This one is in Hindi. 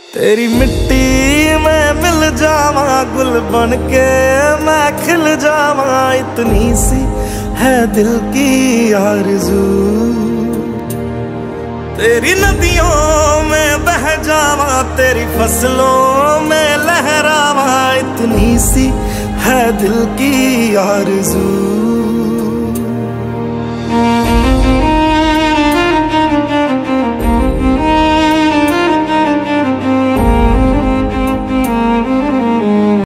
तेरी मिट्टी में मिल जावा, गुल बन के मैं खिल जावा, इतनी सी है दिल की आरज़ू। तेरी नदियों में बह जावा, तेरी फसलों में लहरावा, इतनी सी है दिल की आरज़ू।